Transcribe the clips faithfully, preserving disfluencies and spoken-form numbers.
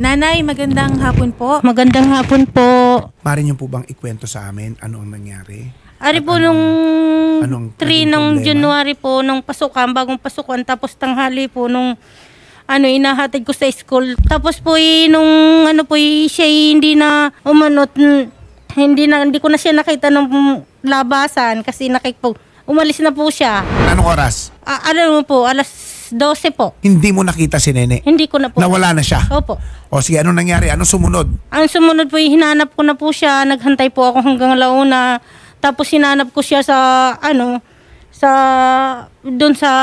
Nanay, magandang hapon po. Magandang hapon po. Mari niyo po bang ikwento sa amin ano ang nangyari? Ari po nung three nung January po, nung pasukan, bagong pasukan, tapos tanghali po nung ano, inahatid ko sa school. Tapos po eh, nung ano po eh, siya eh, hindi na umanot, hindi na hindi ko na siya nakita ng labasan kasi nakik po. Umalis na po siya. Anong oras? Ah, ano mo po, alas dose po. Hindi mo nakita si Nene? Hindi ko na po. Nawala na siya? Opo. O sige, anong nangyari? Anong sumunod? Ang sumunod po, eh, hinanap ko na po siya. Naghantay po ako hanggang launa. Tapos hinanap ko siya sa, ano, sa, doon sa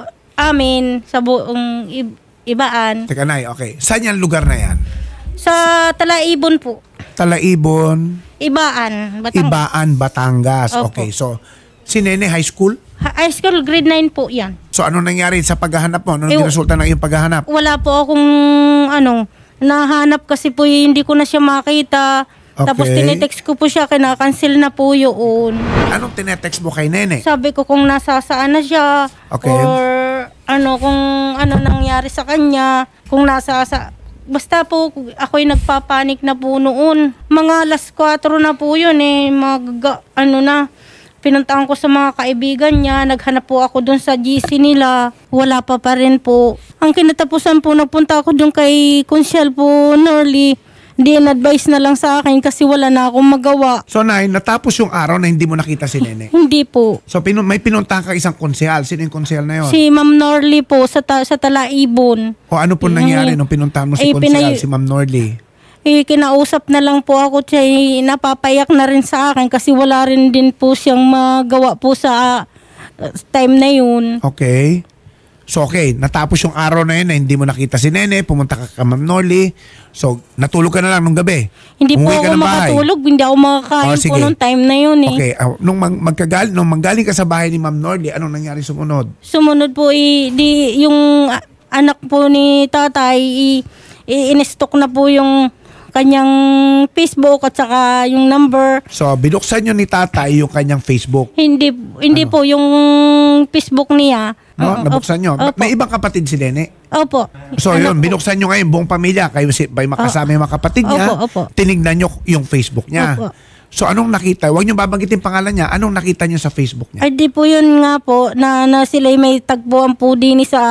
amin, sa buong ibaan. Teka, Nay, okay. Saan yung lugar na yan? Sa Talaibon po. Talaibon? Ibaan. Batangas. Ibaan, Batangas. Opo. Okay, so, si Nene high school? Ha- high school, grade nine po yan. So, anong nangyari sa paghahanap mo? Anong Eh, resulta ng iyong paghahanap? Wala po akong, ano, nahanap kasi po, eh, hindi ko na siya makita. Okay. Tapos tinitext ko po siya, kinakancel na po yun. Anong tinetext mo kay Nene? Sabi ko kung nasa saan na siya. Okay. Or ano, kung ano nangyari sa kanya. Kung nasa sa... Basta po, ako'y nagpapanik na po noon. Mga alas kwatro na po yun eh. Mag, ano na, pinuntahan ko sa mga kaibigan niya. Naghanap po ako dun sa G C nila. Wala pa pa rin po. Ang kinatapusan po, nagpunta ako dun kay Consiel po, Norly. Hindi in-advise na lang sa akin kasi wala na akong magawa. So, Nay, natapos yung araw na hindi mo nakita si Nene? Hindi po. So, pinu- may pinuntahan ka isang konsehal. Sino yung konsehal na yun? Si Ma'am Norly po sa, ta- sa Talaibon. O ano po nangyari nung pinuntahan mo si Ay, konsehal, pinay- si Ma'am Norly? Eh, kinausap na lang po ako siya, eh, napapayak na rin sa akin kasi wala rin din po siyang magawa po sa uh, time na yun. Okay. So, okay, natapos yung araw na yun na hindi mo nakita si Nene, pumunta ka kay Ma'am Norly. So, natulog ka na lang nung gabi. Hindi po Umuwi ka ako ng bahay. makatulog, hindi ako makakain Oh, po sige. nung time na yun eh. Okay, uh, nung mag magkagal nung manggaling ka sa bahay ni Ma'am Norly, anong nangyari sumunod? Sumunod po, eh, di, yung ah, anak po ni tatay, i, i- in-stock na po yung kanyang Facebook at saka yung number. So, binuksan nyo ni tatay yung kanyang Facebook. Hindi hindi Ano? po yung Facebook niya. No? Oo, Nabuksan nyo. Opo. May ibang kapatid si Nene. Opo. So, Anak yun, po. binuksan nyo ngayon buong pamilya. Kayo si, may makasama yung mga kapatid niya. Opo, opo. Tinignan nyo yung Facebook niya. Opo. So, anong nakita? Huwag nyo babanggitin pangalan niya. Anong nakita nyo sa Facebook niya? Ay di po yun nga po na, na sila may tagpuan po din sa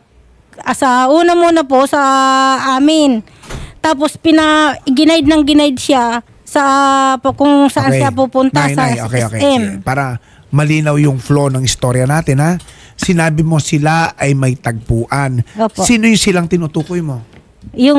ah, sa una muna po sa amin. Tapos pina ginaid ng ginaid siya sa po, kung saan Okay. siya pupunta Nay, sa nay, okay, okay. S M. Sige. Para malinaw yung flow ng istorya natin, ha? Sinabi mo sila ay may tagpuan. Opo. Sino yung silang tinutukoy mo? Yung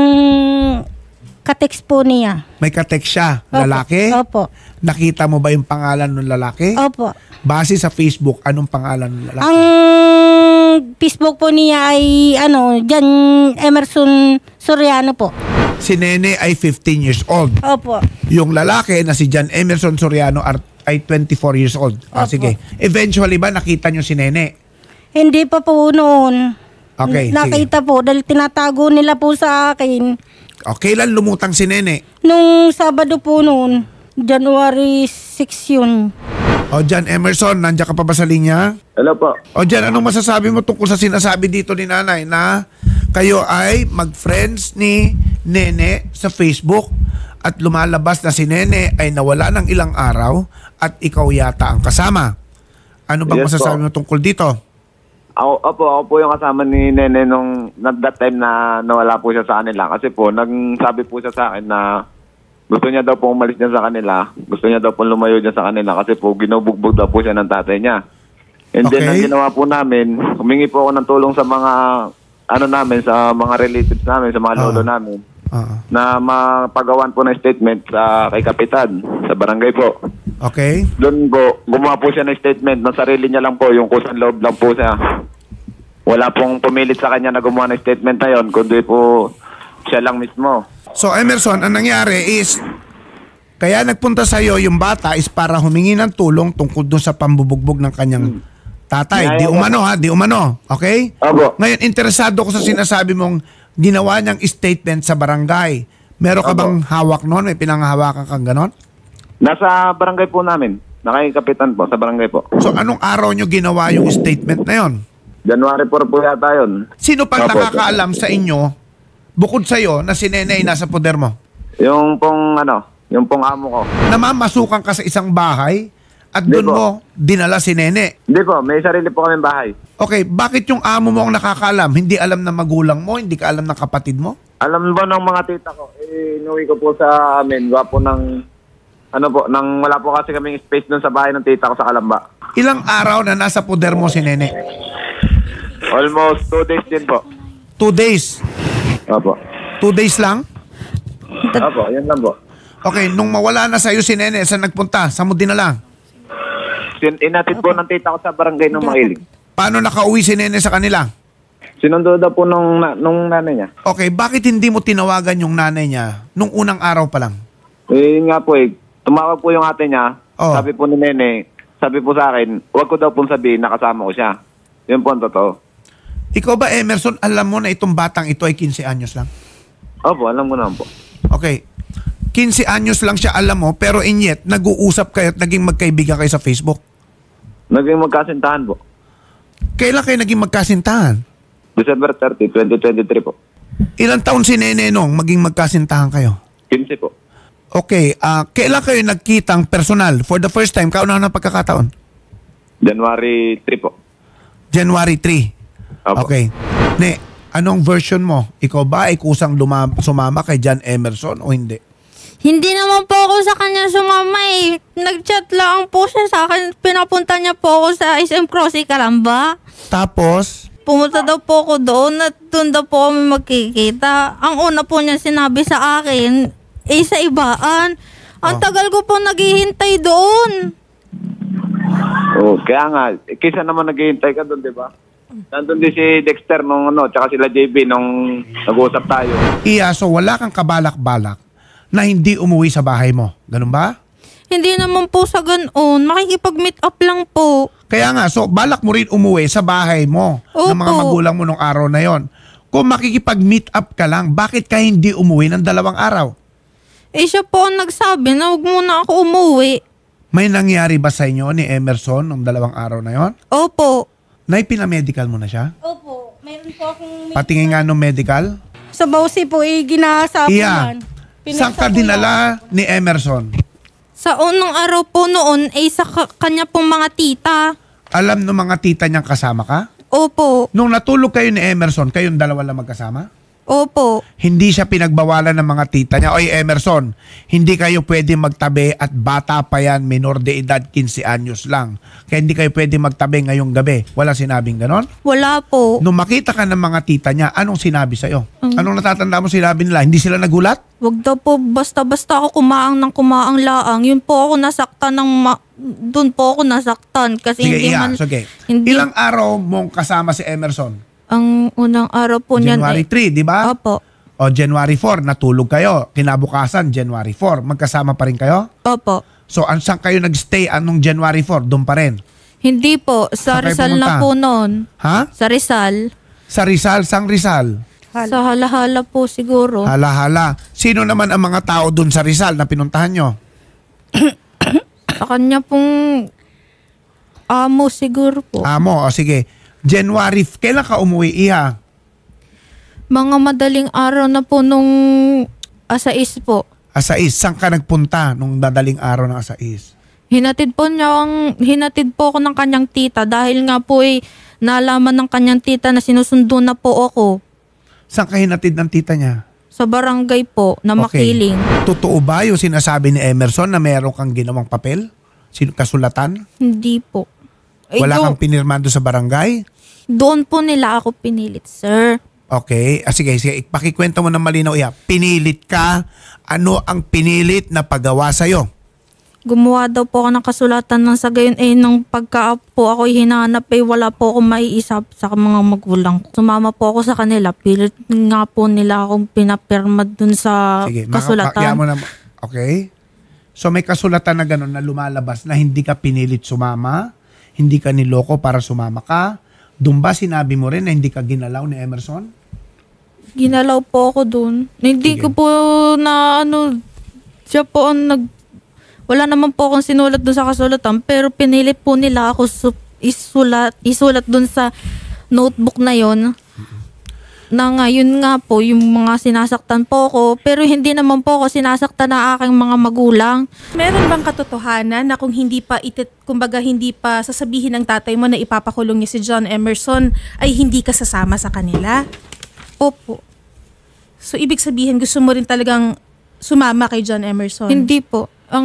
katext po niya. May katext siya, Opo. lalaki? Opo. Nakita mo ba yung pangalan ng lalaki? Opo. Base sa Facebook, anong pangalan ng lalaki? Ang Facebook po niya ay ano, Jan Emerson Soriano po. Si Nene ay fifteen years old. Opo. Yung lalaki na si John Emerson Soriano ar- ay twenty-four years old. Ah, Opo. sige. Eventually ba nakita nyo si Nene? Hindi pa po noon. Okay, Nakita po dahil tinatago nila po sa akin. O, kailan lumutang si Nene? Nung Sabado po noon, January sixth yun. O, John Emerson, nandiyan ka pa ba sa linya? Hello po. O, John, anong masasabi mo tungkol sa sinasabi dito ni nanay na kayo ay mag-friends ni Nene sa Facebook at lumalabas na si Nene ay nawala ng ilang araw at ikaw yata ang kasama? Ano bang Yes, masasabi po. mo tungkol dito? Ako, opo, ako po yung kasama ni Nene nung at that time na nawala po siya sa kanila. Kasi po, nagsabi po siya sa akin na gusto niya daw po umalis niya sa kanila. Gusto niya daw po lumayo niya sa kanila kasi po ginubugbog daw po siya ng tatay niya. And then, Okay. ang ginawa po namin, humingi po ako ng tulong sa mga, ano namin, sa mga relatives namin, sa mga lolo Ah. namin, Ah, na mapagawan po ng statement sa kay Kapitan, sa barangay po. okay. Doon po, gumawa po siya ng statement ng sarili niya lang po, yung kusang loob lang po siya. Wala pong pumilit sa kanya na gumawa ng statement na yon, kundi po siya lang mismo. So, Emerson, ang nangyari is, kaya nagpunta sa'yo yung bata is para humingi ng tulong tungkol doon sa pambubugbog ng kanyang tatay. Di umano ha, di umano. Okay? Opo. Ngayon, interesado ko sa sinasabi mong ginawa niyang statement sa barangay. Meron ka Opo. bang hawak noon? May pinanghahawakan kang ganon? Nasa barangay po namin. Nakikapitan po, sa barangay po. So, anong araw niyo ginawa yung statement na yon? January four po yata yun. Sino pang Opo. nakakaalam sa inyo Bukod sa'yo, na si Nene ay nasa poder mo. Yung pong ano, yung pong amo ko. Namamasukan ka sa isang bahay at Hindi doon po. mo dinala si Nene. Hindi po, may sarili po kaming bahay. Okay, bakit yung amo mo ang nakakaalam? Hindi alam ng magulang mo? Hindi ka alam ng kapatid mo? Alam ba ng mga tita ko, eh, inuwi ko po sa amin, gawa po ng, ano po, nang wala po kasi kaming space doon sa bahay ng tita ko sa Kalamba. Ilang araw na nasa poder mo si Nene? Almost two days din po. Two days. Opo. Two days lang? Opo, yan lang po. Okay, nung mawala na sa'yo si Nene, saan nagpunta? Saan mo dinala? Sin inatid po ng tita ko sa barangay ng Mailing. Paano nakauwi si Nene sa kanila? Sinundo daw po nung, na- nung nanay niya. Okay, bakit hindi mo tinawagan yung nanay niya nung unang araw pa lang? Eh, yun nga po eh, tumawag po yung ate niya, Oh. sabi po ni Nene, sabi po sa akin, huwag ko daw pong sabihin na kasama ko siya. Yun po ang totoo. Ikaw ba, Emerson, alam mo na itong batang ito ay fifteen anyos lang? Opo, alam ko naman po. Okay. fifteen anyos lang siya, alam mo, pero in yet, nag-uusap kayo at naging magkaibigan kayo sa Facebook. Naging magkasintahan po. Kailan kayo naging magkasintahan? December thirtieth, twenty twenty-three po. Ilang taon si Nene nung maging magkasintahan kayo? quince po. Okay, ah kailan kayo nagkitang personal? For the first time, kauna ng pagkakataon? January three po. January three. Opo. Okay. Ne, anong version mo? Ikaw ba ay kusang luma- sumama kay John Emerson o hindi? Hindi naman po ako sa kanya sumama eh. Nag-chat lang po siya sa akin. Pinapunta niya po ako sa S M Crossing Kalamba. Tapos, Pumunta daw po ako doon at doon daw po kami magkikita. Ang una po niya sinabi sa akin, eh sa ibaan. Ang Oh. tagal ko po naghihintay doon. Oh, kaya nga, eh, kaysa naman naghihintay ka doon, di ba? Nandun din si Dexter nung ano, tsaka sila J B nung nag-uusap tayo. iya, so wala kang kabalak-balak na hindi umuwi sa bahay mo. Ganun ba? Hindi naman po sa ganoon. Makikipag-meet up lang po. Kaya nga, so balak mo rin umuwi sa bahay mo ng mga Opo. magulang mo nung araw na yon. Kung makikipag-meet up ka lang, bakit ka hindi umuwi ng dalawang araw? Eh siya po ang nagsabi na huwag muna ako umuwi. May nangyari ba sa inyo ni Emerson nung dalawang araw na yon? Opo. Nay, pinamedical mo na siya? Opo. Mayroon po akong... Patingin nga nung medical? Sa Bausi po, eh, ginasa po Iya. yan. Saan ka dinala ni Emerson? Sa unang araw po noon, ay sa ka- kanya pong mga tita. Alam ng mga tita niyang kasama ka? Opo. Nung natulog kayo ni Emerson, kayong dalawa lang magkasama? Opo. Hindi siya pinagbawalan ng mga tita niya. Oy, Emerson, hindi kayo pwede magtabi at bata pa yan, minor de edad, fifteen anyos lang. Kaya hindi kayo pwede magtabi ngayong gabi. Wala sinabing ganon? Wala po. Nung makita ka ng mga tita niya, anong sinabi sa'yo? Anong natatanda mo sinabi nila? Hindi sila nagulat? Wag daw po, basta-basta ako kumaang ng kumaang laang. Yun po ako nasaktan ng... Ma- Doon po ako nasaktan. Kasi Sige, hindi iya, man... sige. hindi- Ilang araw mong kasama si Emerson? Ang unang araw po niyan January ay... three, di ba? Opo. O January four, natulog kayo. Kinabukasan, January four. Magkasama pa rin kayo? Opo. So, an saan kayo nagstay anong January four? Doon pa rin? Hindi po. Saan Sa kayo Rizal pumunta? na po noon. Ha? Sa Rizal. Sa Rizal? Sang Rizal? Sa Halahala po siguro. Hala-hala. Sino naman ang mga tao doon sa Rizal na pinuntahan nyo? Sa kanya pong amo siguro po. Amo, o sige. January, kailan ka umuwi, Iha? Mga madaling araw na po nung asais po. Asais, saan ka nagpunta nung dadaling araw ng Asais? Hinatid po niya ang, hinatid po ako ng kanyang tita dahil nga po eh, nalaman ng kanyang tita na sinusundo na po ako Saan ka hinatid ng tita niya? sa barangay po na Makiling. Totoo ba yung sinasabi ni Emerson na meron kang ginawang papel? Sin- Kasulatan? Hindi po. Eh, Wala do- kang pinirmando sa barangay? Doon po nila ako pinilit, sir. Okay. Ah, sige, sige. Pakikwento mo ng malinaw, Iha. Pinilit ka. Ano ang pinilit na paggawa sa'yo? Gumawa daw po ako ng kasulatan ng sa gayon eh nung pagka po ako hinahanap eh wala po akong maiisap sa mga magulang. Sumama po ako sa kanila. Pilit nga po nila akong pinapirma dun sa Sige, kasulatan. makapakya mo na. Okay? So may kasulatan na gano'n na lumalabas na hindi ka pinilit sumama, hindi ka niloko para sumama ka. Doon ba sinabi mo rin na hindi ka ginalaw ni Emerson? Ginalaw po ako dun. Hindi Sige. ko po na ano, siya po ang nag, wala naman po akong sinulat dun sa kasulatan pero pinilit po nila ako su- isulat, isulat dun sa notebook na yon. na ngayon nga po, yung mga sinasaktan po ko, pero hindi naman po ako sinasaktan na aking mga magulang. Meron bang katotohanan na kung hindi pa itit, kumbaga hindi pa sasabihin ng tatay mo na ipapakulong niya si John Emerson ay hindi ka sasama sa kanila? Opo. So ibig sabihin gusto mo rin talagang sumama kay John Emerson? Hindi po. Ang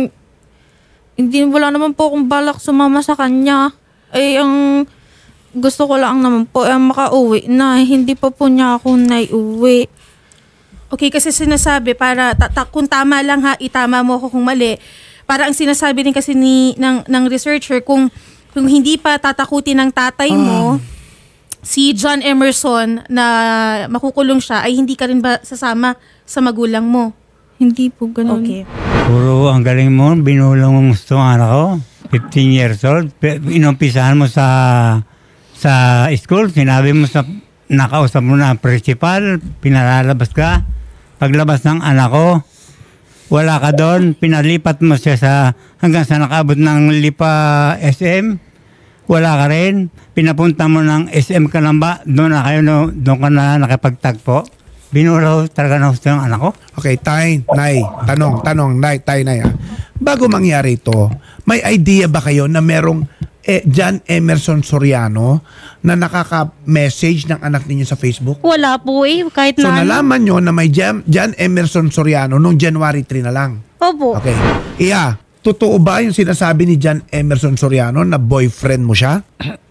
hindi wala naman po akong balak sumama sa kanya. Ay ang gusto ko lang naman po ay makauwi na hindi pa po niya ako naiuwi. Okay, kasi sinasabi para ta- ta- kung tama lang ha, itama mo ako kung mali. Para ang sinasabi din kasi ni ng ng researcher kung kung hindi pa tatakutin ng tatay mo si John Emerson na makukulong siya ay hindi ka rin ba sasama sa magulang mo? Hindi po ganun. Okay. Puro ang galing mo, binulong mo gusto ng anak ko. fifteen years old. Pe- Inumpisahan mo sa sa school, sinabi mo sa nakausap mo na ang principal, pinalalabas ka. Paglabas ng anak ko, wala ka doon, pinalipat mo siya sa hanggang sa nakaabot ng Lipa S M. Wala ka rin. Pinapunta mo ng S M ka lang ba? Doon na kayo, no, doon ka na nakipagtagpo. Binulaw talaga na gusto ng anak ko. Okay, tay, nay, tanong, tanong, nay, tay, nay. ah. Bago mangyari ito, may idea ba kayo na merong eh, John Emerson Soriano na nakaka-message ng anak ninyo sa Facebook? Wala po eh, kahit So na ano. nalaman nyo na may John, John Emerson Soriano nung January three na lang. Opo. Okay. Iya, totoo ba yung sinasabi ni John Emerson Soriano na boyfriend mo siya?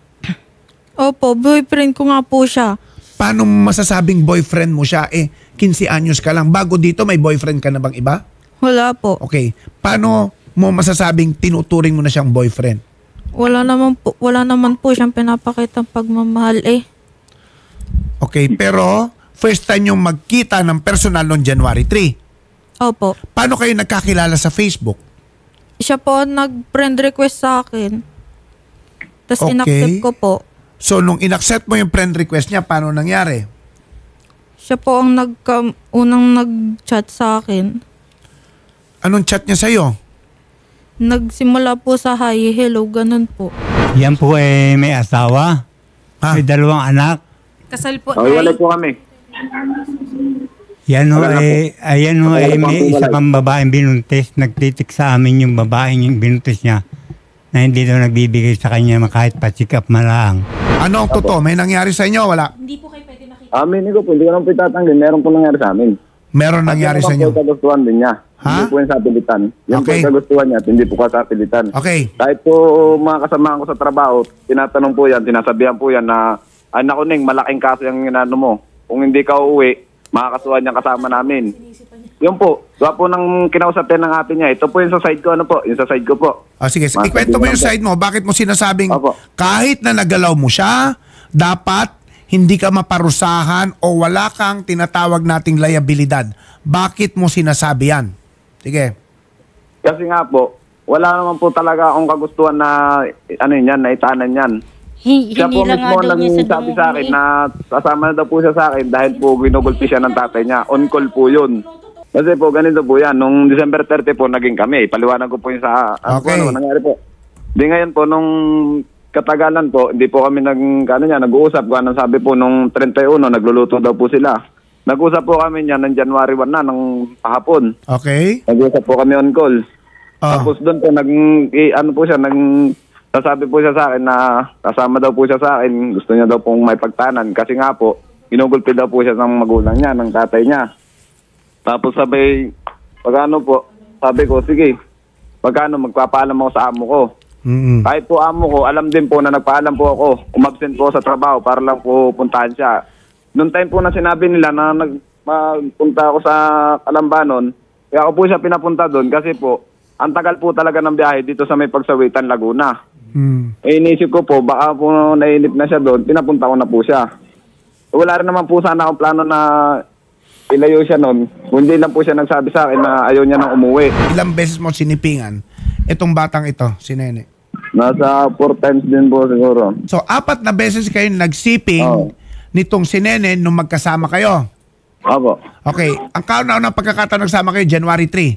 Opo, boyfriend ko nga po siya. Paano mo masasabing boyfriend mo siya? Eh, fifteen anyos ka lang. Bago dito, may boyfriend ka na bang iba? Wala po. Okay. Paano mo masasabing tinuturing mo na siyang boyfriend? Wala naman po, wala naman po siyang pinapakitang pagmamahal eh. Okay, pero first time yung magkita ng personal noong January three. Opo. Paano kayo nagkakilala sa Facebook? Siya po ang nag-friend request sa akin. Tapos Okay. inaccept ko po. So, nung inaccept mo yung friend request niya, paano nangyari? Siya po ang nagka, unang nag-chat sa akin. Anong chat niya sa'yo? Nagsimula po sa hi, hello, ganun po. Yan po eh, may asawa. Ha? May dalawang anak. Kasal po, Okay, wala Nay. po kami. Yan ho Wala na eh, ayan ho Wala eh, na po may ang isa walay. pang babaeng binuntis. Nagtitik sa amin yung babaeng yung binuntis niya na hindi daw nagbibigay sa kanya kahit pa-check up malaang. Ano ang totoo? May nangyari sa inyo? Wala. Hindi po kayo pwede makita. Amin ko po, hindi ko naman po itatanggi. Meron po nangyari sa amin. Meron nangyari sa At yun inyo? naman po kagustuhan din niya. Ha? Hindi po yung sapilitan. Yan Okay. po yung kagustuhan niya at hindi po kasapilitan. Okay. Kahit po mga kasamahan ko sa trabaho, tinatanong po yan, sinasabihan po yan na, ay naku Ning, malaking kaso yung inano mo. Kung hindi ka uuwi, makakasuhan niya kasama namin. Yun po, gawa po ng kinausap yan ng ate niya. Ito po yung sa side ko, ano po, yung sa side ko po. O sige, Mga ikwento mo yung kaibigan po. side mo. Bakit mo sinasabing Opo. kahit na nagalaw mo siya, dapat hindi ka maparusahan o wala kang tinatawag nating liabilidad. Bakit mo sinasabi yan? Sige. Kasi nga po, wala naman po talaga akong kagustuhan na, ano yan, na itanan yan. Hi- Siya hindi po lang mismo nga daw nang niya sa sabi sa akin dumi. na kasama na daw po siya sa akin dahil po ginugulpi siya ng tatay niya. On call po yun. Kasi po ganito po yan. Nung December thirty po naging kami. Paliwanag ko po yung sa ano Okay. po, ano nangyari po. Di ngayon po nung katagalan po, hindi po kami nag, ano niya, nag-uusap. Kung anong sabi po nung thirty-one, nagluluto daw po sila. Nag-usap po kami niya ng January one na, ng hapon. Okay? Nag-usap po kami on call. Ah. Tapos doon po, nag, eh, ano po siya, nag, sasabi po siya sa akin na kasama daw po siya sa akin. Gusto niya daw pong may pagtanan. Kasi nga po, ginugulpi daw po siya ng magulang niya, ng tatay niya. Tapos sabi, pagano po, sabi ko, sige, pagano, magpapaalam ako sa amo ko. Mm-mm. Kahit po amo ko, alam din po na nagpaalam po ako. Umabsent po sa trabaho para lang po puntahan siya. Noong time po na sinabi nila na nagpunta ako sa Kalambanon, kaya ako po siya pinapunta doon kasi po, ang tagal po talaga ng biyahe dito sa may Pagsawitan, Laguna. Mm. Eh, inisip ko po, baka po nainip na siya doon, pinapunta ko na po siya. Wala rin naman po sana akong plano na ilayo siya noon. Hindi lang po siya nagsabi sa akin na ayaw niya nang umuwi. Ilang beses mo sinipingan itong batang ito, si Nene? Nasa four times din po siguro. So, apat na beses kayo nagsiping Oo. nitong si Nene nung magkasama kayo. Opo. Okay. Ang kauna-unang pagkakataon nagsama kayo, January three.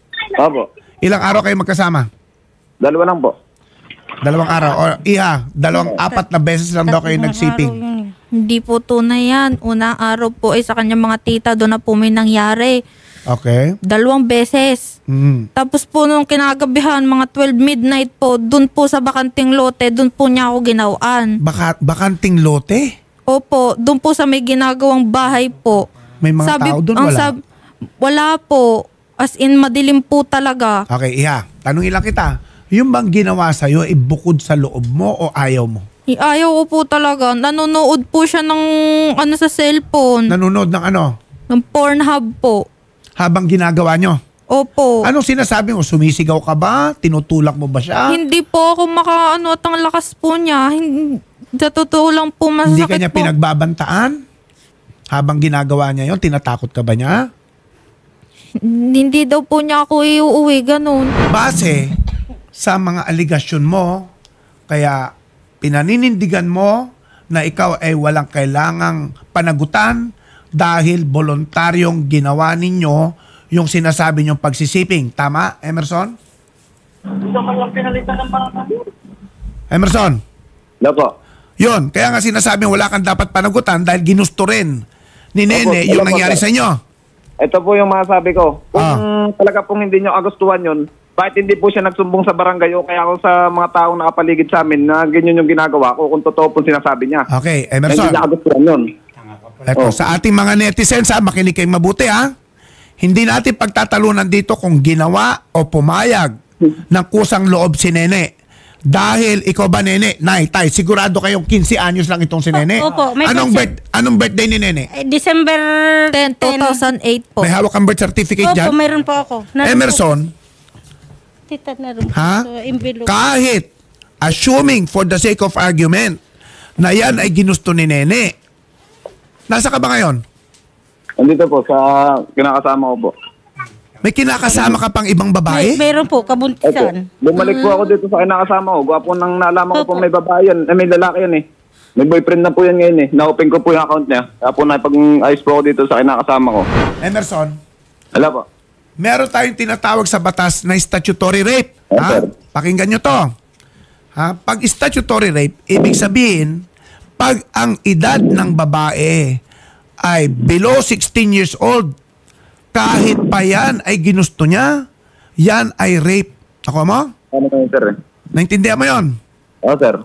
Opo. Ilang araw kayo magkasama? Dalawa lang po. Dalawang araw. O, iha, dalawang apat na beses lang daw kayo Tatlong nagsiping. araw yun eh. Hindi po tunay yan. Unang araw po ay sa kanyang mga tita, doon na po may nangyari. Okay. Dalawang beses. Mm. Tapos po nung kinagabihan, mga twelve midnight po, doon po sa bakanting lote, doon po niya ako ginawaan. Baka, bakanting lote? Opo, doon po sa may ginagawang bahay po. May mga tao doon? ang Wala? sab- wala po. As in, madilim po talaga. Okay, Iha. Tanungin lang kita. Yung bang ginawa sa'yo, ibukod sa loob mo o ayaw mo? Eh, Ayaw ko po talaga. Nanonood po siya ng ano sa cellphone. Nanonood ng ano? ng Pornhub po. Habang ginagawa nyo? Opo. Anong sinasabi mo? Sumisigaw ka ba? Tinutulak mo ba siya? Hindi po ako makaano at ang lakas po niya. Hindi, sa totoo lang po masakit Hindi ka niya po. pinagbabantaan? Habang ginagawa niya yon, tinatakot ka ba niya? Hindi daw po niya ako iuuwi, ganun. Base sa mga aligasyon mo, kaya pinaninindigan mo na ikaw ay walang kailangang panagutan dahil voluntaryong ginawa ninyo yung sinasabi niyong pagsisiping. Tama, Emerson? Emerson? Wala po. Yun, kaya nga sinasabi wala kang dapat panagutan dahil ginusto rin ni Nene Opo, yung wala po, nangyari sir. sa inyo. Ito po yung masasabi ko. Kung Ah. talaga pong hindi nyo kagustuhan yun, bakit hindi po siya nagsumbong sa barangay o kaya kung sa mga taong nakapaligid sa amin na ganyan yung ginagawa ko kung totoo po sinasabi niya. Okay, Na Emerson. hindi niya kagustuhan yun. Eto, Oh. sa ating mga netizens, ha, makinig kayong mabuti, ha? Hindi natin pagtatalunan dito kung ginawa o pumayag ng kusang loob si Nene. Dahil ikaw ba, Nene? Nay, tay, sigurado kayong quince anyos lang itong si Nene? Opo, may anong, birth birth, anong birthday ni Nene? Eh, December ten, two thousand eight po. May hawak kang birth certificate Opo, dyan? mayroon po ako. Naroon Emerson, Po. Tita, naroon po. ha? So, envelope. Kahit, assuming for the sake of argument, na yan ay ginusto ni Nene. Nasa ka ba ngayon? Andito po sa kinakasama ko po. May kinakasama ka pang ibang May, babae? mayroon po, Opo. kabuntisan. Bumalik po ako dito sa kinakasama ko. Gwapo nang nalaman ko po Opo. may babae yan. Eh, may lalaki yan eh. May boyfriend na po yan ngayon eh. Na-open ko po yung account niya. Kaya po napag-ayos po ako dito sa kinakasama ko. Emerson, Wala po. meron tayong tinatawag sa batas na statutory rape. Yes, Ha? sir. Pakinggan nyo to. Ha? Pag statutory rape, ibig sabihin, pag ang edad ng babae ay below sixteen years old, kahit pa yan ay ginusto niya, yan ay rape. Ako mo? Ano na yun, sir eh? Naintindihan mo yon? Oo, sir.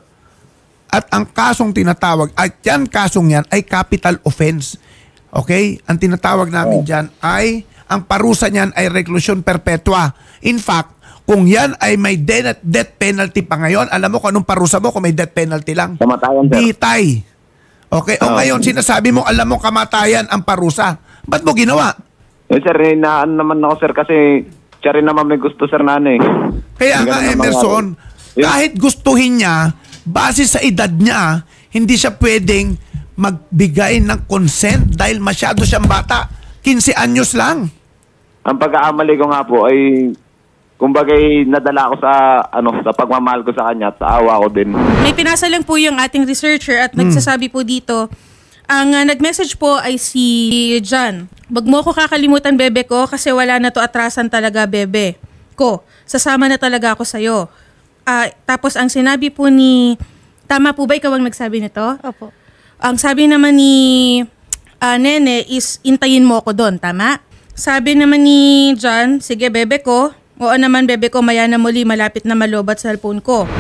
At ang kasong tinatawag, at yan kasong yan ay capital offense. Okay? Ang tinatawag namin dyan ay, ang parusa niyan ay reclusion perpetua. In fact, kung yan ay may death, death penalty pa ngayon, alam mo kung anong parusa mo kung may death penalty lang? Kamatayan, sir. Bitay. Okay? O Oh. ngayon, sinasabi mo, alam mo kamatayan ang parusa. Ba't mo ginawa? Eh, sir, eh, naan naman ako, sir, kasi siya rin naman may gusto, sir, na ano eh. Kaya Yung nga, ganun naman Emerson, ako. Yun. kahit gustuhin niya, base sa edad niya, hindi siya pwedeng magbigay ng consent dahil masyado siyang bata. quince anyos lang. Ang pagkakamali ko nga po ay, kumbagay nadala ako sa, ano, sa pagmamahal ko sa kanya at sa awa ko din. May pinasa lang po yung ating researcher at nagsasabi po dito, ang uh, nag-message po ay si John. Wag mo ko kakalimutan, bebe ko, kasi wala na to atrasan talaga, bebe ko. Sasama na talaga ako sa'yo. Ah, tapos ang sinabi po ni, tama po ba ikaw ang nagsabi nito? Opo. Ang sabi naman ni ah, Nene is, intayin mo ako doon, tama? Sabi naman ni John, sige bebe ko, oo naman bebe ko, maya na muli, malapit na malobat sa cellphone ko.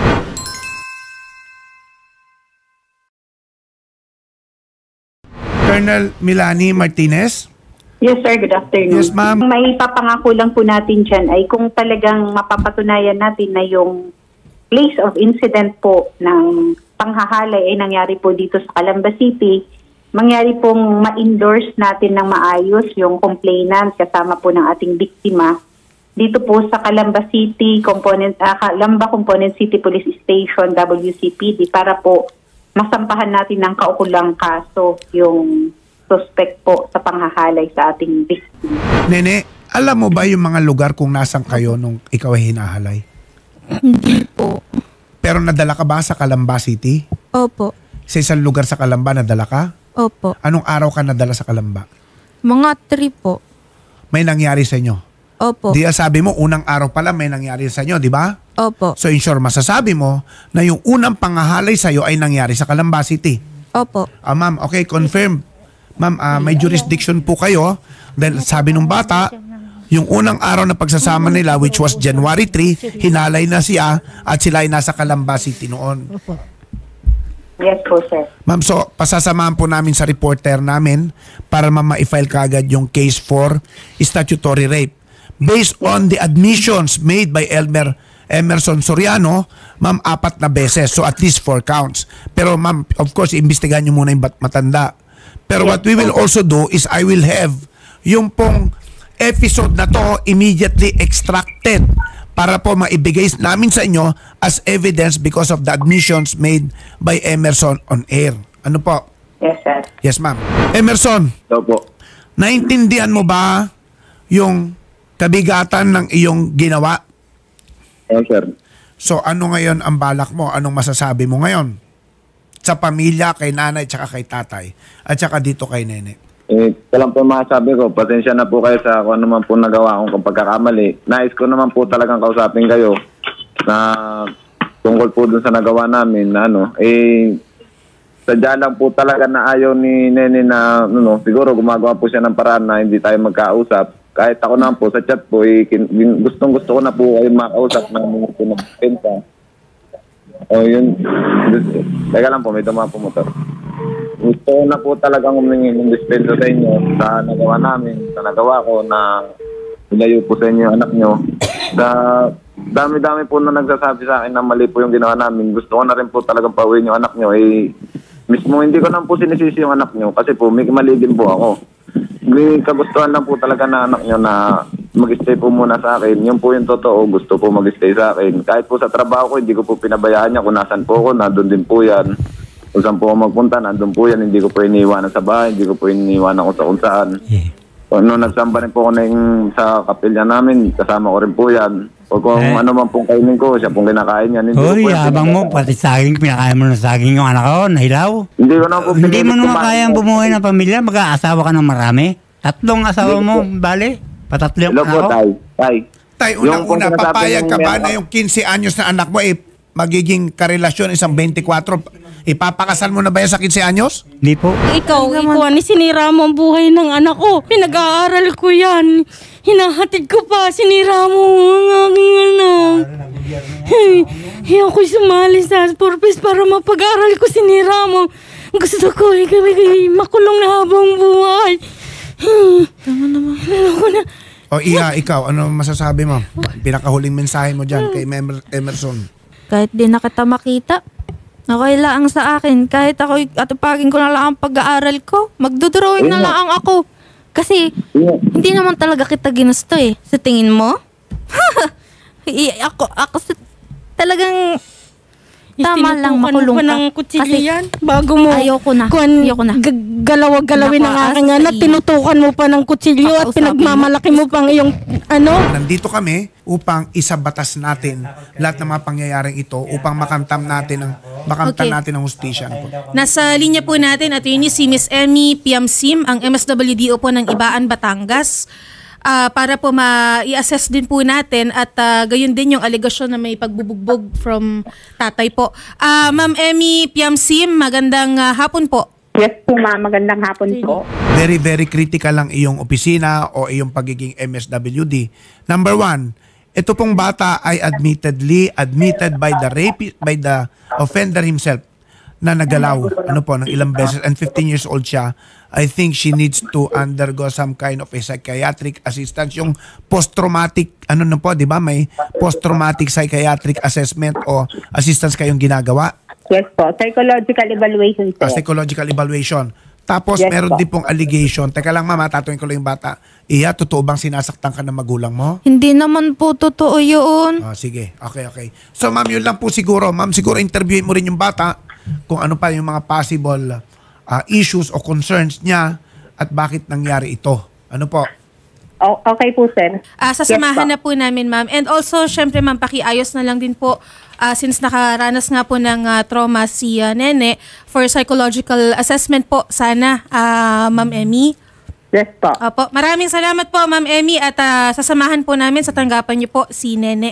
Colonel Milani Martinez. Yes, sir. Good afternoon. Yes, ma'am. May papangako lang po natin dyan ay kung talagang mapapatunayan natin na yung place of incident po ng panghahalay ay nangyari po dito sa Calamba City, mangyari pong ma-endorse natin ng maayos yung complainant kasama po ng ating biktima dito po sa Calamba City Component uh, Calamba Component City Police Station W C P D para po masampahan natin ng kaukulang kaso yung suspect po sa panghahalay sa ating biktima. Nene, alam mo ba yung mga lugar kung nasan kayo nung ikaw ay hinahalay? Hindi po. Pero nadala ka ba sa Calamba City? Opo. Sa isang lugar sa Calamba nadala ka? Opo. Anong araw ka nadala sa Calamba? Mga three po. May nangyari sa inyo? Opo. Di sabi mo, unang araw pala may nangyari sa inyo, di ba? Opo. So in short, masasabi mo na yung unang panghahalay sa iyo ay nangyari sa Calamba City. Opo. Ah, ma'am, okay, confirm. Ma'am, ah, may jurisdiction po kayo dahil sabi ng bata, yung unang araw na pagsasama nila, which was January third, hinalay na siya at sila ay nasa Calamba City noon. Yes po, sir. Ma'am, so pasasamahan po namin sa reporter namin para ma'am ma-file kagad yung case for statutory rape. Based on the admissions made by Elmer Emerson Soriano, ma'am, apat na beses. So at least four counts. Pero ma'am, of course, imbestigahan nyo muna yung bat- matanda. Pero what we will also do is I will have yung pong episode na to immediately extracted para po maibigay namin sa inyo as evidence because of the admissions made by Emerson on air. Ano po? Yes, sir. Yes, ma'am. Emerson, So po. naintindihan mo ba yung kabigatan ng iyong ginawa? Yes, sir. So ano ngayon ang balak mo? Anong masasabi mo ngayon? Sa pamilya, kay nanay, tsaka kay tatay, at tsaka dito kay nene. Eh, ito lang po masasabi ko, pasensya na po kayo sa kung ano man po nagawa kong pagkakamali. Nais ko naman po talagang kausapin kayo na tungkol po dun sa nagawa namin na ano, eh, sadya lang po talaga na ayaw ni Nene na, ano, siguro gumagawa po siya ng paraan na hindi tayo magkausap. Kahit ako naman po sa chat po, eh, gustong gusto ko na po kayo makausap na mga po nagpenta. O yun, teka lang po, may dama po motor. Gusto ko na po talagang humingi ng dispensa sa inyo sa nagawa namin, sa nagawa ko na ilayo po sa inyo yung anak nyo. Sa dami-dami po na nagsasabi sa akin na mali po yung ginawa namin, gusto ko na rin po talagang pauwiin yung anak nyo. Eh, mismo hindi ko na po sinisisi yung anak nyo kasi po may mali din po ako. May kagustuhan lang po talaga na anak nyo na mag-stay po muna sa akin. Yun po yung totoo, gusto po mag-stay sa akin. Kahit po sa trabaho ko, hindi ko po pinabayaan niya kung nasan po ako, nandun din po yan. Kung saan po ako magpunta, nandun po yan. Hindi ko po iniiwanan sa bahay, hindi ko po iniiwanan kung sa kung saan. Yeah. So, nung nagsamba rin po ako na yung, sa kapilya namin, kasama ko rin po yan. O kung Eh. ano man pong kainin ko, siya pong kinakain yan. Hindi ko Hoy, po yan yabang mo, pinapakain. pati saging, pinakain mo ng saging yung anak ko, nahilaw. Hindi ko na po Hindi mo pinilit naman kumain. kayang bumuhay ng pamilya, mag-aasawa ka ng marami. Tatlong asawa mo, bale? Patatlo yung Hello anak po, ko. Tay. Tay. Tay, Yung unang-una, kung sinasabi papayag ka mong ba meron- na yung fifteen anyos na anak mo, eh, magiging karelasyon isang twenty-four? Ipapakasal mo na ba yan sa fifteen anyos? Hindi po. Ikaw, ikaw, ni sinira mo ang buhay ng anak ko. Pinag-aaral ko yan. Hinahatid ko pa, sinira mo ang aking anak. Hey, hey, ako'y sumali sa purpose para mapag-aral ko, sinira mo. Gusto ko, ikaw, ikaw, makulong na habang buhay. Hmm. Tama naman. Ano ko na? O Iya, ikaw, ano masasabi mo? Pinakahuling mensahe mo dyan kay Mem- Emerson. Kahit di na kita makita, okay lang sa akin. Kahit ako, atupagin ko na lang ang pag-aaral ko. Magdodrawing na lang ako. Kasi, hindi naman talaga kita ginusto eh. Sa tingin mo? I- ako, ako sa- talagang tama lang makulong pa ka. ng kutsilyo Kasi yan. Bago mo. ayoko na. Kuan, Ayoko na. g- galaw-galawin ang Nakaas aking sa anak. iyo. Tinutukan mo pa ng kutsilyo at Kakausapin pinagmamalaki mo pang iyong ano. Nandito kami upang isabatas natin lahat ng mga pangyayaring ito upang makamtam natin ang makamtam Okay. natin ang hustisya. Ano po? Nasa linya po natin, attorney si Miss Emmy Piamsim, ang M S W D O po ng Ibaan, Batangas. Ah, para po ma-i-assess din po natin at ah, gayon din yung alegasyon na may pagbubugbog from tatay po. Ah, Ma'am Emmy Piamsim, magandang ah, hapon po. Yes po, ma'am. Magandang hapon po. Very, very critical lang iyong opisina o iyong pagiging M S W D. Number one, ito pong bata ay admittedly admitted by the rape, by the offender himself na nagalaw. Ano po, ng ilang beses, and fifteen years old siya. I think she needs to undergo some kind of a psychiatric assistance. Yung post-traumatic, ano na po, di ba? May post-traumatic psychiatric assessment o assistance kayong ginagawa. Yes po. Psychological evaluation, Uh, sir. psychological evaluation. Tapos Yes, meron po. din pong allegation. Teka lang mama, tatuin ko lang yung bata. Iya, totoo bang sinasaktan ka ng magulang mo? Hindi naman po totoo yun. Ah, sige, okay, okay. So ma'am, yun lang po siguro. Ma'am, siguro interviewin mo rin yung bata kung ano pa yung mga possible ah, issues o concerns niya at bakit nangyari ito. Ano po? O- okay po, sir. Ah, sasamahan Yes, na po namin, ma'am. And also, syempre, ma'am, pakiayos na lang din po ah, since nakaranas nga po ng ah, trauma si ah, Nene for psychological assessment po sana, ah, Ma'am Emmy. Yes po. Opo. Maraming salamat po, Ma'am Emmy, at ah, sasamahan po namin sa tanggapan niyo po si Nene.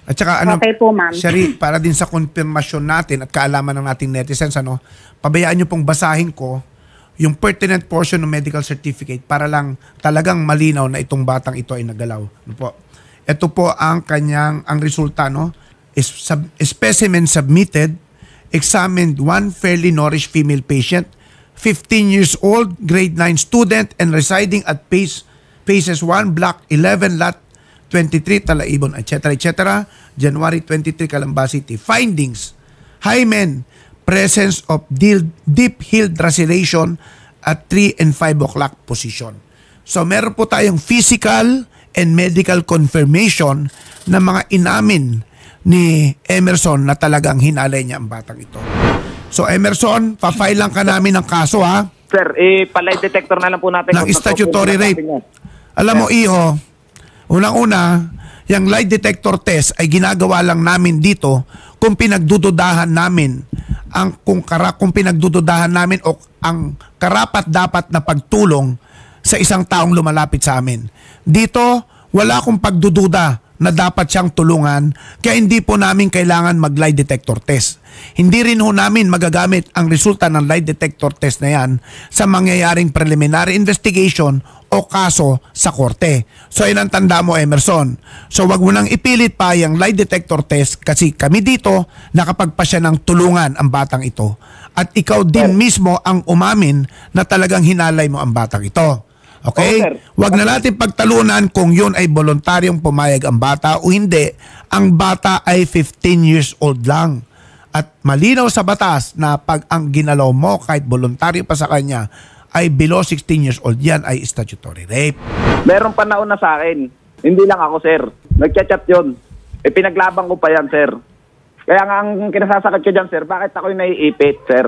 At saka ano, Okay po, ma'am. Shari, para din sa konfirmasyon natin at kaalaman ng nating netizens, ano, pabayaan nyo pong basahin ko yung pertinent portion ng medical certificate para lang talagang malinaw na itong batang ito ay nagalaw. Ano po? Ito po ang kanyang, ang resulta, no? Is sub, specimen submitted, examined one fairly nourished female patient, fifteen years old, grade nine student, and residing at phase, phases one, block eleven, lot twenty-three, Talaibon, et cetera, et cetera, January twenty-third, Calamba City. Findings: hymen, presence of deep, deep heel laceration at three and five o'clock position. So meron po tayong physical and medical confirmation na mga inamin ni Emerson na talagang hinalay niya ang batang ito. So Emerson, pa-file lang ka namin ng kaso, ha? Sir, eh, palay detector na lang po natin. Ng statutory rape. Alam mo, Iho, unang-una, yung lie detector test ay ginagawa lang namin dito kung pinagdududahan namin ang kung kara kung pinagdududahan namin o ang karapat dapat na pagtulong sa isang taong lumalapit sa amin. Dito, wala akong pagdududa na dapat siyang tulungan, kaya hindi po namin kailangan mag-lie detector test. Hindi rin ho namin magagamit ang resulta ng lie detector test na yan sa mangyayaring preliminary investigation o kaso sa korte. So yun ang tanda mo, Emerson. So wag mo nang ipilit pa yung lie detector test kasi kami dito nakapagpasya ng tulungan ang batang ito. At ikaw din mismo ang umamin na talagang hinalay mo ang batang ito. Okay? Wag na natin pagtalunan kung yun ay voluntaryong pumayag ang bata o hindi. Ang bata ay fifteen years old lang. At malinaw sa batas na pag ang ginalaw mo kahit voluntaryo pa sa kanya ay below sixteen years old, yan ay statutory rape. Meron pa nauna sa akin. Hindi lang ako, sir. Nagchat-chat yun. E pinaglaban ko pa yan, sir. Kaya nga ang kinasasakit ko dyan, sir, bakit ako'y naiipit, sir?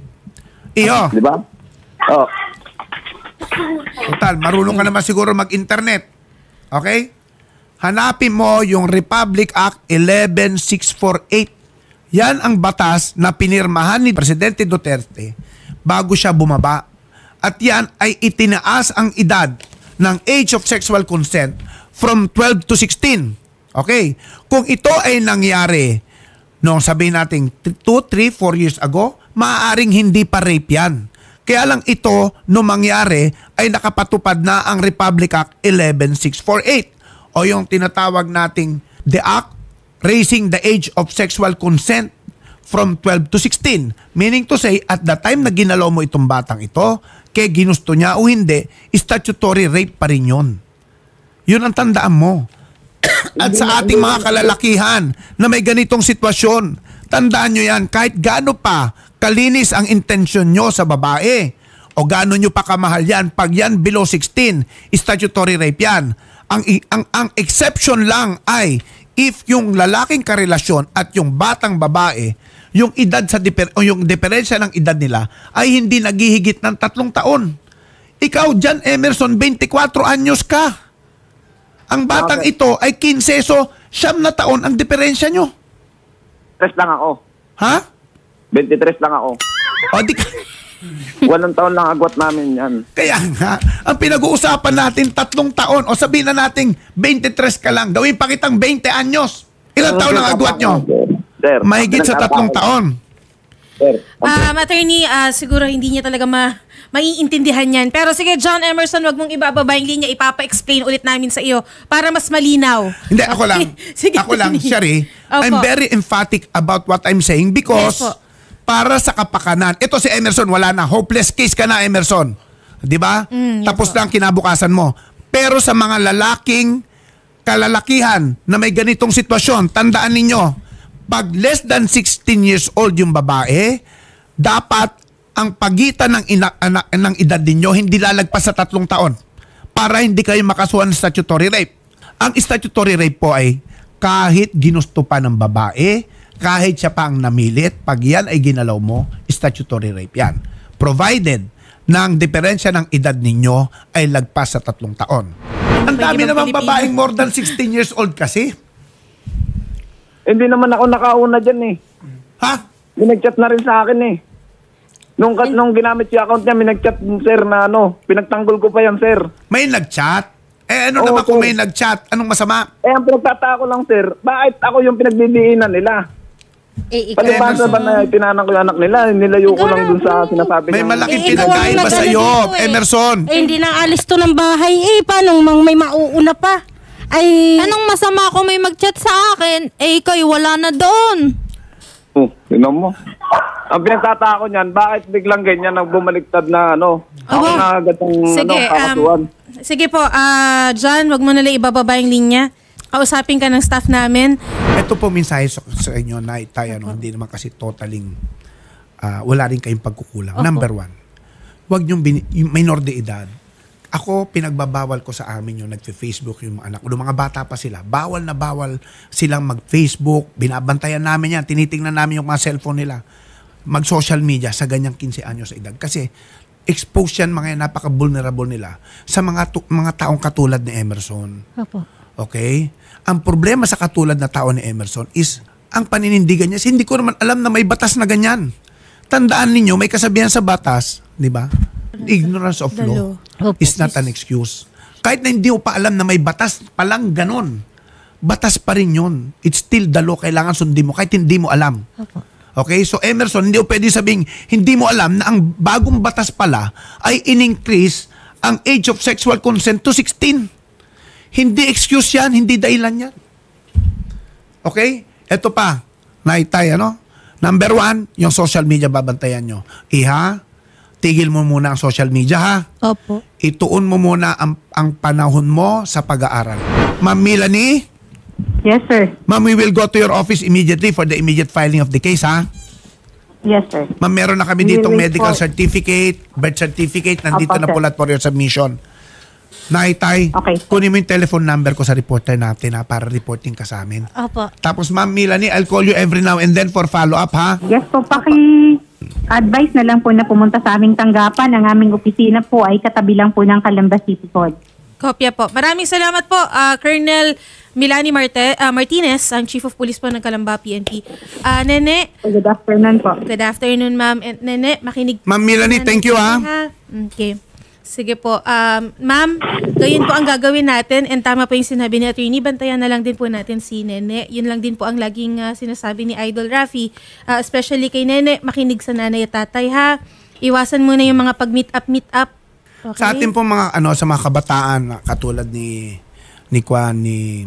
Iyo. Di ba? Oh. Total, marunong ka naman siguro mag-internet. Okay? Hanapin mo yung Republic Act eleven six forty-eight. Yan ang batas na pinirmahan ni Presidente Duterte bago siya bumaba. At yan ay itinaas ang edad ng age of sexual consent from twelve to sixteen. Okay? Kung ito ay nangyari noong sabihin natin two, three, four years ago, maaaring hindi pa rape yan. Kaya lang ito, nung mangyari, ay nakapatupad na ang Republic Act eleven six forty-eight o yung tinatawag nating the Act Raising the Age of Sexual Consent from twelve to sixteen. Meaning to say, at the time na ginalaw mo itong batang ito, kaya ginusto niya o hindi, statutory rape pa rin yun. Yun ang tandaan mo. At sa ating mga kalalakihan na may ganitong sitwasyon, tandaan nyo yan, kahit gaano pa kalinis ang intensyon nyo sa babae o gaano nyo pa kamahal yan, pag yan below sixteen, statutory rape yan. Ang, ang, ang exception lang ay if yung lalaking karelasyon at yung batang babae, yung edad sa diper, o yung diferensya ng edad nila ay hindi naghihigit ng tatlong taon. Ikaw dyan, Emerson, twenty-four anyos ka. Ang batang okay. ito ay fifteen, so siyam na taon ang diferensya nyo. Tres lang ako. Ha? twenty-three lang ako. O di ka... Walong taon lang agwat namin yan. Kaya nga, ang pinag-uusapan natin tatlong taon o sabihin na natin twenty-three ka lang, gawin pa kitang twenty anyos. Ilang taon ang agwat nyo? Sir, mahigit sa tatlong taon. Sir, Um, attorney, uh, siguro hindi niya talaga ma maiintindihan yan. Pero sige, John Emerson, wag mong ibababa yung linya. Ipapa-explain ulit namin sa iyo para mas malinaw. Hindi, ako lang. Sige, ako lang, Shari. Opo. I'm very emphatic about what I'm saying because Yes, po. para sa kapakanan. Ito si Emerson, wala na. Hopeless case ka na, Emerson. Di ba? Mm, yes, Tapos po. na ang kinabukasan mo. Pero sa mga lalaking kalalakihan na may ganitong sitwasyon, tandaan ninyo, pag less than sixteen years old yung babae, dapat ang pagitan ng, ina, anak, ng edad ninyo hindi lalagpas sa tatlong taon para hindi kayo makasuhan ng statutory rape. Ang statutory rape po ay kahit ginusto pa ng babae, kahit siya pa ang namilit, pag yan ay ginalaw mo, statutory rape yan. Provided na ang diferensya ng edad ninyo ay lagpas sa tatlong taon. Ang dami namang babaeng more than sixteen years old kasi. Hindi naman ako nakauna dyan eh. Ha? Minag-chat na rin sa akin eh. Nung, nung ginamit yung account niya, minag-chat, sir, na ano, pinagtanggol ko pa yan, sir. May nag-chat? Eh ano Oo, naman kung sir. may nag-chat? Anong masama? Eh, ang pinagtataka ko lang, sir, bakit ako yung pinagbibiinan nila? Eh, ikaw Palibasa ba na tinanang ko yung anak nila, nilayo ko Ikaw lang na, dun sa sinasabi May niya. malaking Eh, ikaw ang pinagkaiba nag-ano sa'yo, dito eh. Emerson. Eh, hindi na alis to ng bahay eh. Paano mang may mauuna pa? Ay, Anong masama kung may mag-chat sa akin? Eh, ikaw wala na doon. Oh, tingnan mo. Ang pinagtataka ko niyan, bakit biglang ganyan nang bumaliktad na ano? Ako Aba. na agad ang Sige, ano, kakasuhan. um, sige po, ah John, wag mo na lang ibababa yung linya. Kausapin ka ng staff namin. Ito po mensahe sa, sa inyo na tayo, ano, hindi naman kasi totaling ah, wala rin kayong pagkukulang. Opo. Number one, wag yung, bin, yung minor de edad. Ako, pinagbabawal ko sa amin yung nagfe-Facebook yung mga anak. Yung mga bata pa sila, bawal na bawal silang mag-Facebook. Binabantayan namin yan. Tinitingnan namin yung mga cellphone nila. Mag-social media sa ganyang fifteen anyos sa edad. Kasi expose yan mga yan, napaka-vulnerable nila sa mga, tu- mga taong katulad ni Emerson. Opo. Okay? Ang problema sa katulad na tao ni Emerson is ang paninindigan niya. Hindi ko naman alam na may batas na ganyan. Tandaan ninyo, may kasabihan sa batas, di ba? Ignorance of law is not an excuse. Kahit na hindi mo pa alam na may batas palang ganon, batas pa rin yun. It's still the law. Kailangan sundin mo kahit hindi mo alam. Okay? So Emerson, hindi mo pwede sabing hindi mo alam na ang bagong batas pala ay in-increase ang age of sexual consent to sixteen. Hindi excuse yan, hindi dahilan yan. Okay? Ito pa, naitay, ano? Number one, yung social media babantayan nyo. Iha, tigil mo muna ang social media, ha? Opo. Ituon mo muna ang, ang panahon mo sa pag-aaral. Ma'am Melanie, Yes, sir. ma'am, we will go to your office immediately for the immediate filing of the case, ha? Yes, sir. Ma'am, meron na kami We ditong will medical po. certificate, birth certificate, nandito Opo, na sir. po lahat for your submission. Naitay, Okay. kunin mo yung telephone number ko sa reporter natin, ha, para reporting ka sa amin. Opo. Tapos, Ma'am Melanie, I'll call you every now and then for follow-up, ha? Yes po, paki-advise na lang po na pumunta sa aming tanggapan. Ang aming opisina po ay katabi lang po ng Calamba City Hall. Kopya po. Maraming salamat po, ah, Colonel Melanie Marte, ah, Martinez, ang Chief of Police po ng Calamba P N P. Ah, Nene, Good afternoon po. good afternoon, ma'am. And Nene, makinig. Ma'am Melanie, thank you, ha? Okay. Sige po. Um, ma'am, gayon po ang gagawin natin. And tama po yung sinabi ni Attorney. Bantayan na lang din po natin si Nene. Yun lang din po ang laging ah, sinasabi ni Idol Rafi. Ah, especially kay Nene, makinig sa nanay at tatay, ha? Iwasan muna yung mga pag-meet up, meet up. Okay? Sa atin po mga ano sa mga kabataan na katulad ni ni Kwan ni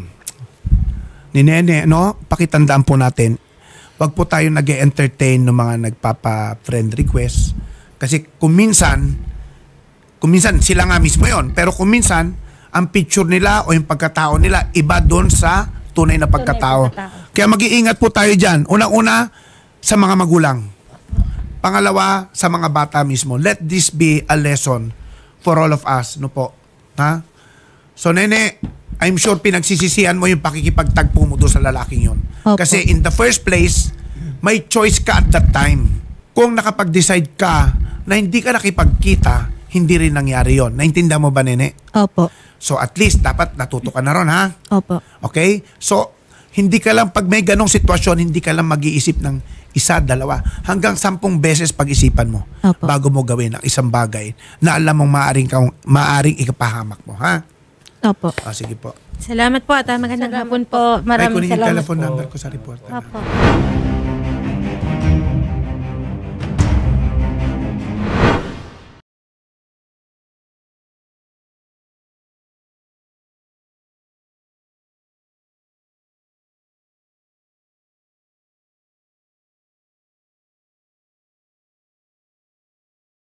ni Nene, no? Pakitandaan po natin. Wag po tayo nag-entertain ng mga nagpapa-friend request kasi kung minsan kung minsan sila nga mismo 'yon, pero kung minsan ang picture nila o yung pagkatao nila iba doon sa tunay na pagkatao. Kaya mag-iingat po tayo diyan. Unang-una sa mga magulang. Pangalawa sa mga bata mismo. Let this be a lesson for all of us, no po. Ha? So Nene, I'm sure pinagsisisihan mo yung pakikipagtagpo mo doon sa lalaking yun. Opo. Kasi in the first place, may choice ka at that time. Kung nakapag-decide ka na hindi ka nakipagkita, hindi rin nangyari yon. Naintindihan mo ba, Nene? Opo. So at least dapat natuto ka na ron, ha? Opo. Okay? So, hindi ka lang, pag may ganong sitwasyon, hindi ka lang mag-iisip ng isa, dalawa, hanggang sampung beses pag-isipan mo Opo. bago mo gawin ang isang bagay na alam mong maaring, ka, maaring ikapahamak mo, ha? Opo. Ah, sige po. Salamat po at ah, magandang hapon po. Po, Ay, maraming kunin yung salamat telephone po. number ko sa report. Opo.